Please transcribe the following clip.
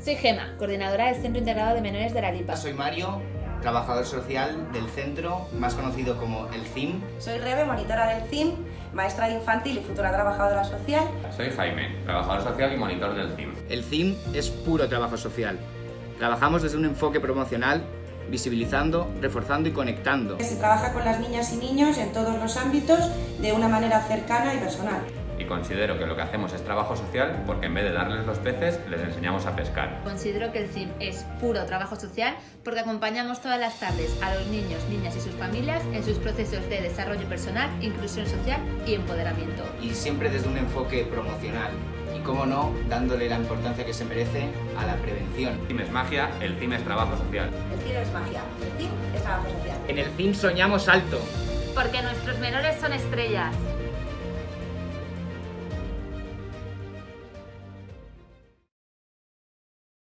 Soy Gema, coordinadora del Centro Integrado de Menores de la LIPA. Soy Mario, trabajador social del centro, más conocido como el CIM. Soy Rebe, monitora del CIM, maestra de infantil y futura trabajadora social. Soy Jaime, trabajador social y monitor del CIM. El CIM es puro trabajo social. Trabajamos desde un enfoque promocional, visibilizando, reforzando y conectando. Se trabaja con las niñas y niños en todos los ámbitos de una manera cercana y personal. Y considero que lo que hacemos es trabajo social porque en vez de darles los peces, les enseñamos a pescar. Considero que el CIM es puro trabajo social porque acompañamos todas las tardes a los niños, niñas y sus familias en sus procesos de desarrollo personal, inclusión social y empoderamiento. Y siempre desde un enfoque promocional. Y cómo no, dándole la importancia que se merece a la prevención. El CIM es magia, el CIM es trabajo social. El CIM es magia, el CIM es trabajo social. En el CIM soñamos alto. Porque nuestros menores son estrellas.